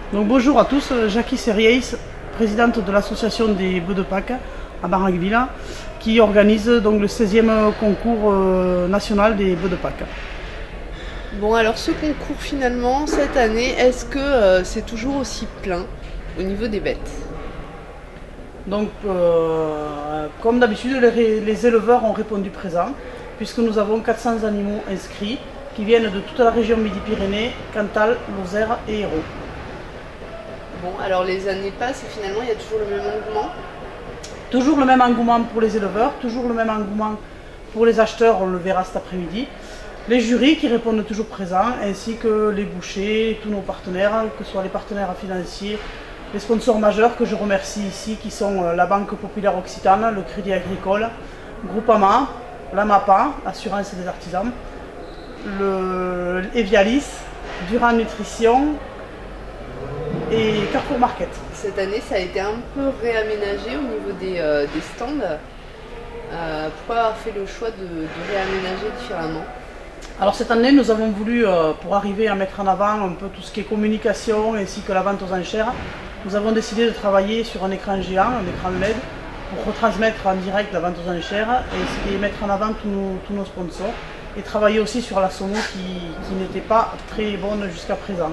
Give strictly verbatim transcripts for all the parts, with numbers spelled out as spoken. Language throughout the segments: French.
Donc bonjour à tous, Jackie Serriès, présidente de l'association des bœufs de Pâques à Baraqueville, qui organise donc le seizième concours euh, national des bœufs de Pâques. Bon, alors ce concours finalement, cette année, est-ce que euh, c'est toujours aussi plein au niveau des bêtes? Donc euh, comme d'habitude, les, les éleveurs ont répondu présent, puisque nous avons quatre cents animaux inscrits qui viennent de toute la région Midi-Pyrénées, Cantal, Lozère et Hérault. Bon, alors les années passent et finalement il y a toujours le même engouement? Toujours le même engouement pour les éleveurs, toujours le même engouement pour les acheteurs, on le verra cet après-midi. Les jurys qui répondent toujours présents, ainsi que les bouchers, tous nos partenaires, que ce soit les partenaires financiers, les sponsors majeurs que je remercie ici, qui sont la Banque Populaire Occitane, le Crédit Agricole, Groupama, la MAPA, Assurance des Artisans, le Evialis, Durand Nutrition et Carrefour Market. Cette année, ça a été un peu réaménagé au niveau des, euh, des stands. Euh, pourquoi avoir fait le choix de, de réaménager différemment? Alors cette année, nous avons voulu, euh, pour arriver à mettre en avant un peu tout ce qui est communication ainsi que la vente aux enchères, nous avons décidé de travailler sur un écran géant, un écran L E D, pour retransmettre en direct la vente aux enchères et, et mettre en avant tous nos, tous nos sponsors, et travailler aussi sur la sono qui, qui n'était pas très bonne jusqu'à présent.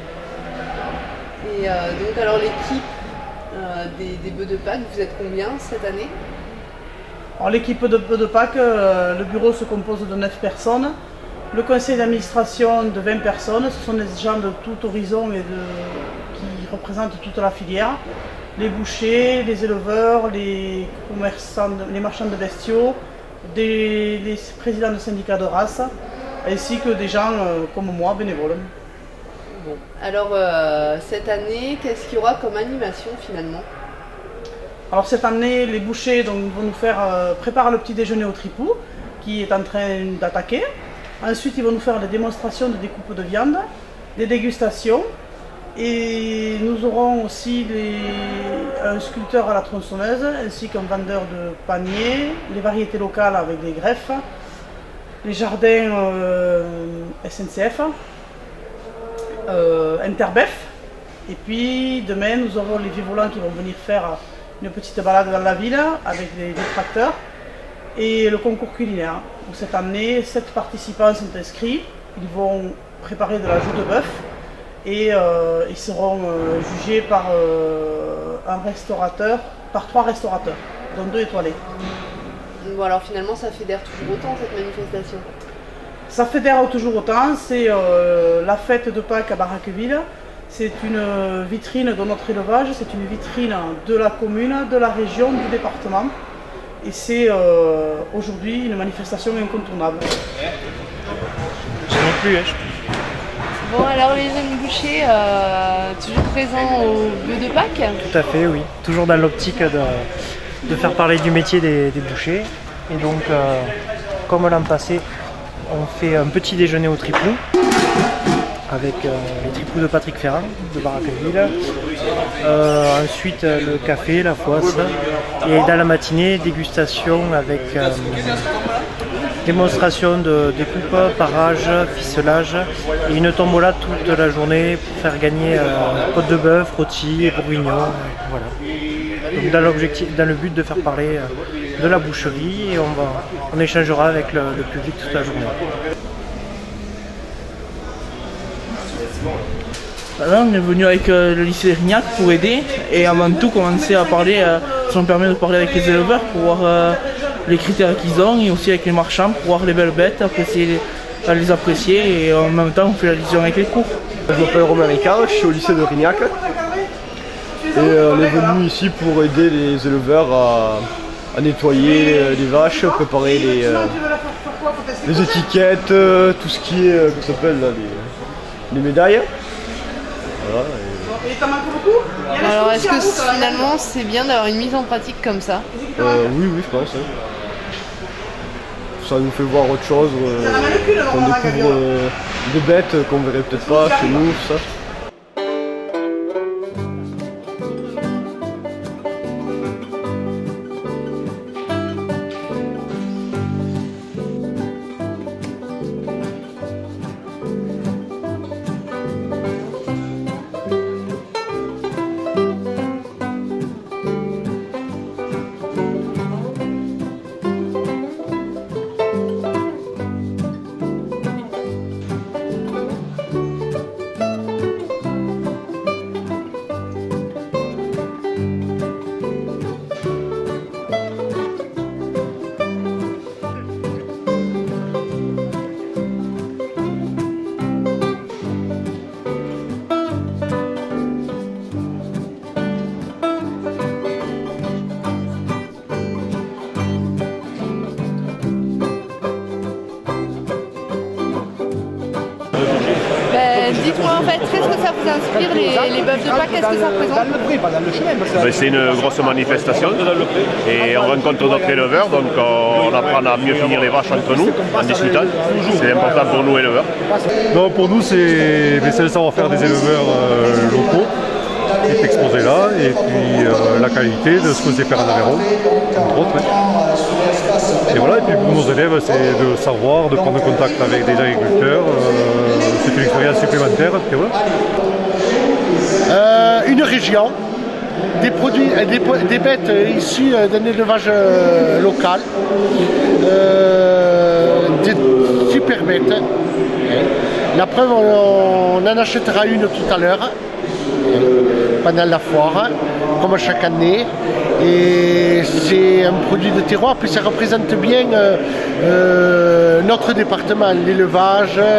Et euh, donc alors l'équipe euh, des, des bœufs de Pâques, vous êtes combien cette année? Alors l'équipe de bœufs de Pâques, euh, le bureau se compose de neuf personnes, le conseil d'administration de vingt personnes, ce sont des gens de tout horizon et de, qui représentent toute la filière, les bouchers, les éleveurs, les commerçants, les marchands de bestiaux, des, les présidents de syndicats de race, ainsi que des gens euh, comme moi, bénévoles. Bon. Alors euh, cette année, qu'est-ce qu'il y aura comme animation finalement? Alors cette année, les bouchers donc, vont nous faire euh, préparer le petit déjeuner au tripou, qui est en train d'attaquer. Ensuite, ils vont nous faire des démonstrations de découpe de viande, des dégustations. Et nous aurons aussi les, un sculpteur à la tronçonneuse, ainsi qu'un vendeur de paniers, les variétés locales avec des greffes, les jardins euh, S N C F. Euh, Interbef, et puis demain nous aurons les vieux volants qui vont venir faire une petite balade dans la ville avec des, des tracteurs, et le concours culinaire où cette année sept participants sont inscrits. Ils vont préparer de la joue de bœuf et euh, ils seront euh, jugés par euh, un restaurateur, par trois restaurateurs, dont deux étoilés. Bon, alors finalement ça fédère toujours autant cette manifestation? Ça fédère toujours autant, c'est euh, la fête de Pâques à Baraqueville. C'est une vitrine de notre élevage, c'est une vitrine de la commune, de la région, du département. Et c'est euh, aujourd'hui une manifestation incontournable. Je n'ai plus, hein, je... Bon, alors les jeunes bouchers, euh, toujours présents au bœuf de Pâques? Tout à fait, oui. Toujours dans l'optique de, de faire parler du métier des, des bouchers. Et donc, euh, comme l'an passé, on fait un petit déjeuner au tripou avec euh, les tripous de Patrick Ferrand de Baraqueville. Euh, ensuite le café, la foisse, et dans la matinée dégustation avec euh, démonstration de découpe, parage, ficelage et une tombola toute la journée pour faire gagner euh, côte de bœuf, rôti et bourguignon. Voilà. Donc dans, l'objectif, dans le but de faire parler euh, de la boucherie, et on, va, on échangera avec le, le public toute la journée. Là, on est venu avec euh, le lycée Rignac pour aider et avant tout commencer à parler, euh, ça nous permet de parler avec les éleveurs pour voir euh, les critères qu'ils ont, et aussi avec les marchands pour voir les belles bêtes, apprécier, les, les apprécier, et en même temps on fait la liaison avec les cours. Je m'appelle Romain Ricard, je suis au lycée de Rignac et euh, on est venu ici pour aider les éleveurs à, à nettoyer euh, les vaches, préparer les, euh, les étiquettes, euh, tout ce qui est, euh, comment ça s'appelle là, les, les médailles. Voilà, et... Alors est-ce que finalement c'est bien d'avoir une mise en pratique comme ça? euh, Oui, oui, je pense. Hein. Ça nous fait voir autre chose, euh, qu'on découvre euh, des bêtes qu'on verrait peut-être pas chez nous, tout ça. que ça vous inspire, les, les bœufs de Pâques? Qu'est-ce que ça représente? Ben, c'est une grosse manifestation et on rencontre d'autres éleveurs, donc on apprend à mieux finir les vaches entre nous en discutant. C'est important pour nous éleveurs. Non, pour nous, c'est le savoir-faire des éleveurs euh, locaux qui est exposé là, et puis euh, la qualité de ce qu'on sait faire en Aveyron, entre autres. Et voilà, et puis pour nos élèves, c'est de savoir, de prendre contact avec des agriculteurs, euh, c'est une expérience supplémentaire. Puis voilà. Euh, une région, des produits, des, des bêtes issues d'un élevage euh, local, euh, des super bêtes. La preuve, on, on en achètera une tout à l'heure, pendant la foire, comme chaque année. Et c'est un produit de terroir, puis ça représente bien euh, euh, notre département, l'élevage, euh,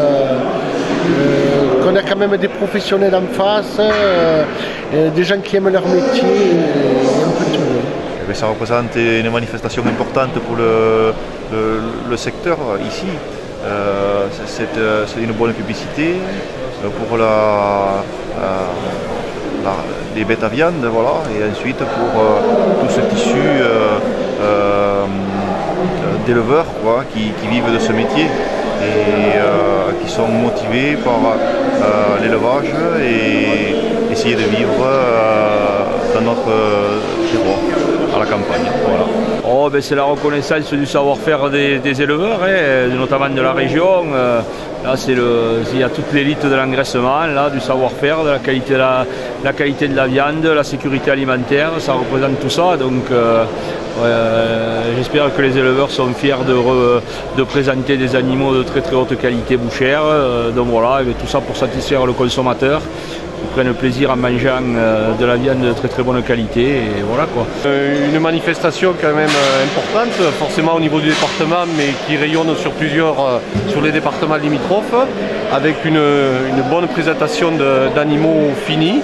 euh, qu'on a quand même des professionnels en face, euh, euh, des gens qui aiment leur métier, et un peu tout. Mais ça représente une manifestation importante pour le, le, le secteur ici. Euh, c'est une bonne publicité pour la, la, la, les bêtes à viande, voilà, et ensuite pour euh, tout ce tissu euh, euh, d'éleveurs qui, qui vivent de ce métier et euh, qui sont motivés par euh, l'élevage et essayer de vivre euh, dans notre terroir, à la campagne. Voilà. Oh, ben c'est la reconnaissance du savoir-faire des, des éleveurs, hein, notamment de la région. Euh, là, c'est le, il y a toute l'élite de l'engraissement, là, du savoir-faire, de la qualité de la, la qualité de la viande, la sécurité alimentaire. Ça représente tout ça. Donc, euh, euh, j'espère que les éleveurs sont fiers de, re, de présenter des animaux de très très haute qualité bouchère. Euh, donc voilà, et tout ça pour satisfaire le consommateur. Ils prennent plaisir en mangeant euh, de la viande de très très bonne qualité et voilà quoi. Euh, une manifestation quand même euh, importante, forcément au niveau du département, mais qui rayonne sur plusieurs, euh, sur les départements limitrophes, avec une, une bonne présentation d'animaux finis.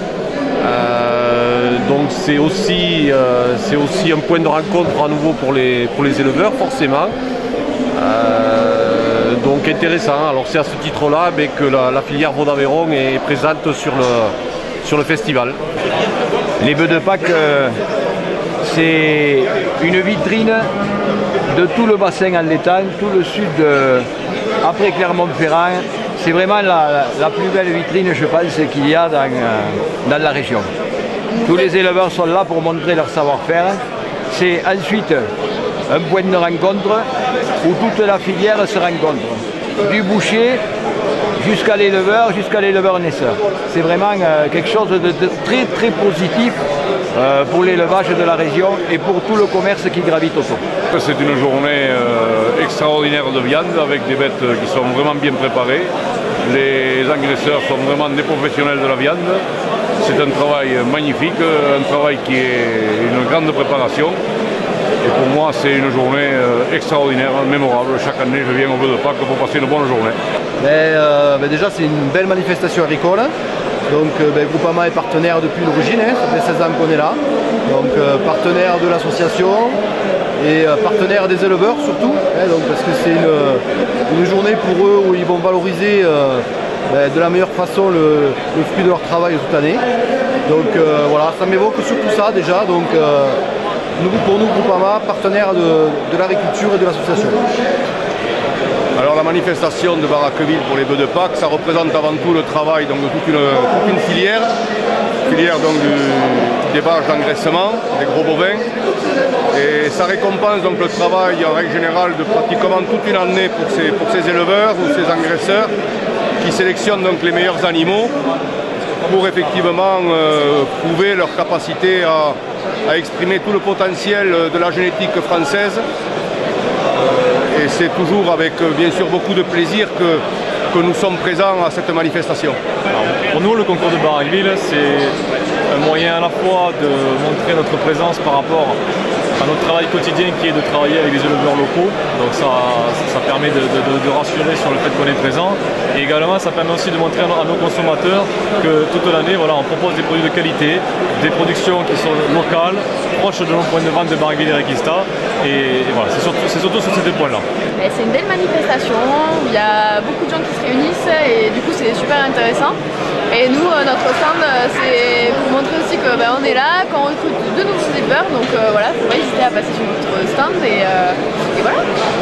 Euh, donc c'est aussi, euh, c'est aussi un point de rencontre à nouveau pour les, pour les éleveurs forcément. Euh, Donc intéressant, alors c'est à ce titre-là que la, la filière Veau d'Aveyron est présente sur le, sur le festival. Les bœufs de Pâques, euh, c'est une vitrine de tout le bassin en l'étang, tout le sud, euh, après Clermont-Ferrand. C'est vraiment la, la plus belle vitrine, je pense, qu'il y a dans, euh, dans la région. Tous les éleveurs sont là pour montrer leur savoir-faire. C'est ensuite un point de rencontre où toute la filière se rencontre, du boucher jusqu'à l'éleveur, jusqu'à l'éleveur naisseur. C'est vraiment euh, quelque chose de, de très très positif euh, pour l'élevage de la région et pour tout le commerce qui gravite autour. C'est une journée euh, extraordinaire de viande avec des bêtes qui sont vraiment bien préparées. Les engraisseurs sont vraiment des professionnels de la viande. C'est un travail magnifique, un travail qui est une grande préparation. Et pour moi, c'est une journée euh, extraordinaire, mémorable. Chaque année, je viens au Bœuf de Pâques pour passer une bonne journée. Ben, euh, ben déjà, c'est une belle manifestation agricole. Donc, euh, ben, Groupama est partenaire depuis l'origine. Hein, ça fait seize ans qu'on est là. Donc, euh, partenaire de l'association et euh, partenaire des éleveurs surtout. Hein, donc, parce que c'est une, une journée pour eux où ils vont valoriser euh, ben, de la meilleure façon le, le fruit de leur travail toute l'année. Donc, euh, voilà, ça m'évoque surtout ça déjà. Donc, euh, Nous, pour nous, Groupama, partenaire de, de l'agriculture et de l'association. Alors la manifestation de Baraqueville pour les bœufs de Pâques, ça représente avant tout le travail donc, de toute une, toute une filière, filière donc, du, des vaches d'engraissement, des gros bovins. Et ça récompense donc le travail en règle générale de pratiquement toute une année pour ces, pour ces éleveurs ou ces engraisseurs qui sélectionnent donc les meilleurs animaux pour effectivement euh, prouver leur capacité à à exprimer tout le potentiel de la génétique française. Et c'est toujours avec bien sûr beaucoup de plaisir que, que nous sommes présents à cette manifestation. Alors, pour nous, le concours de Baraqueville, c'est un moyen à la fois de montrer notre présence par rapport à notre travail quotidien qui est de travailler avec les éleveurs locaux. Donc ça, ça permet de, de, de rassurer sur le fait qu'on est présent. Et également, ça permet aussi de montrer à nos consommateurs que toute l'année, voilà, on propose des produits de qualité, des productions qui sont locales, proches de nos points de vente de Baraqueville et Requista. Et, et voilà, c'est surtout, surtout sur ces deux points-là. C'est une belle manifestation, il y a beaucoup de gens qui se réunissent et du coup c'est super intéressant. Et nous, notre stand, c'est pour montrer aussi qu'on ben, est là, qu'on recrute de nouveaux éleveurs, donc euh, voilà, il ne faut pas hésiter à passer sur notre stand et, euh, et voilà.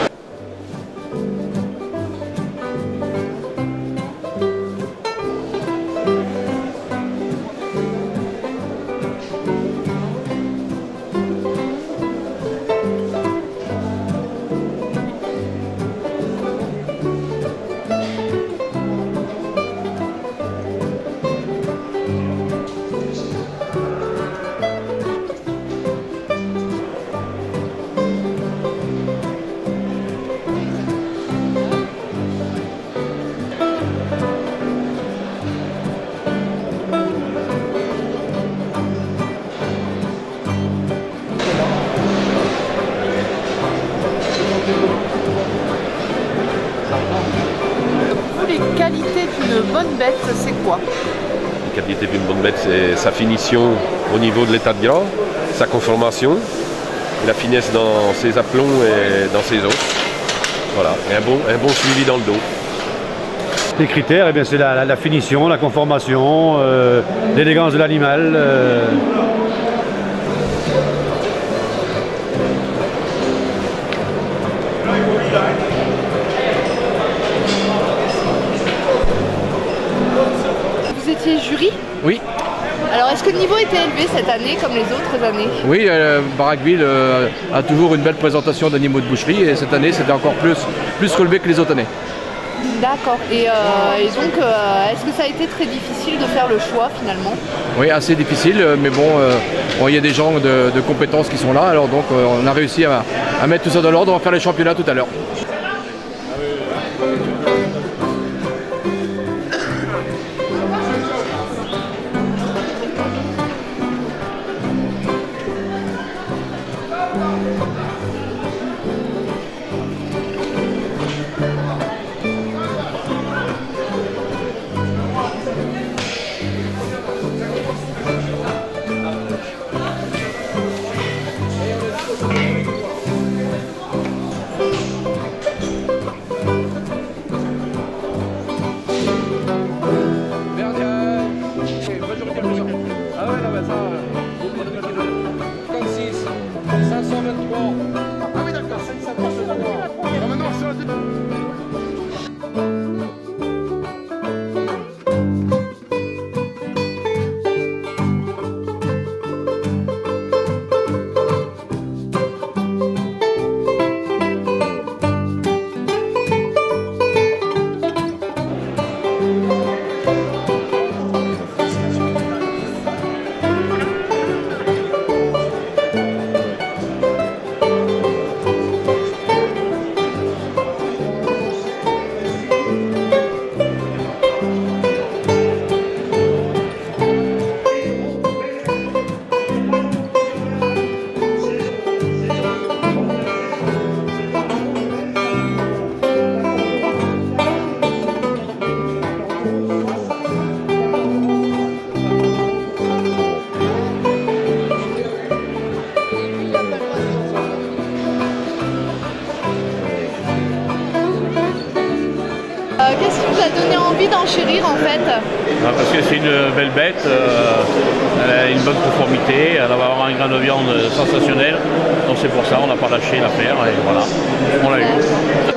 Les qualités d'une bonne bête, c'est quoi? Les qualités d'une bonne bête, c'est sa finition au niveau de l'état de gras, sa conformation, et la finesse dans ses aplombs et dans ses os. Voilà, et un bon, un bon suivi dans le dos. Les critères, eh c'est la, la, la finition, la conformation, euh, l'élégance de l'animal. Euh... Vous étiez jury? Oui. Alors est-ce que le niveau était élevé cette année comme les autres années? Oui, euh, Baraqueville euh, a toujours une belle présentation d'animaux de boucherie et cette année c'était encore plus, plus relevé que les autres années. D'accord. Et, euh, et donc euh, est-ce que ça a été très difficile de faire le choix finalement? Oui, assez difficile, mais bon, euh, bon, il y a des gens de, de compétences qui sont là, alors donc euh, on a réussi à, à mettre tout ça dans l'ordre. On va faire les championnats tout à l'heure. Qu'est-ce qui vous a donné envie d'enchérir en fait? Ah, parce que c'est une belle bête, euh, elle a une bonne conformité, elle va avoir un grain de viande sensationnel, donc c'est pour ça on n'a pas lâché l'affaire et voilà, on l'a eu.